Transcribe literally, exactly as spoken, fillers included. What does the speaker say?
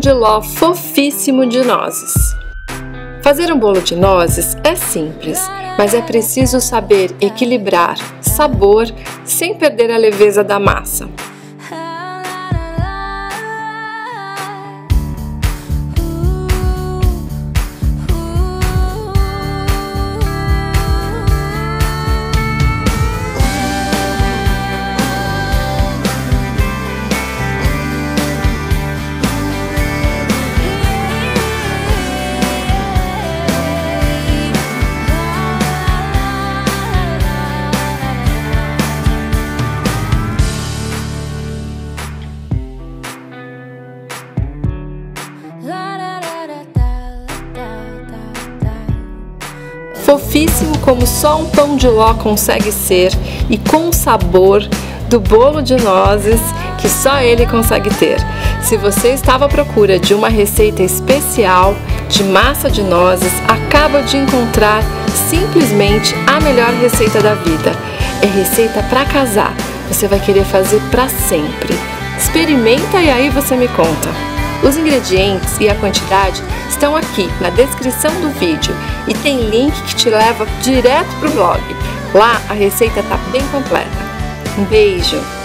de ló fofíssimo de nozes. Fazer um bolo de nozes é simples, mas é preciso saber equilibrar sabor sem perder a leveza da massa. Fofíssimo como só um pão de ló consegue ser e com o sabor do bolo de nozes que só ele consegue ter. Se você estava à procura de uma receita especial de massa de nozes, acaba de encontrar simplesmente a melhor receita da vida. É receita para casar, você vai querer fazer para sempre. Experimenta e aí você me conta. Os ingredientes e a quantidade estão aqui na descrição do vídeo e tem link que te leva direto para o blog. Lá a receita está bem completa. Um beijo!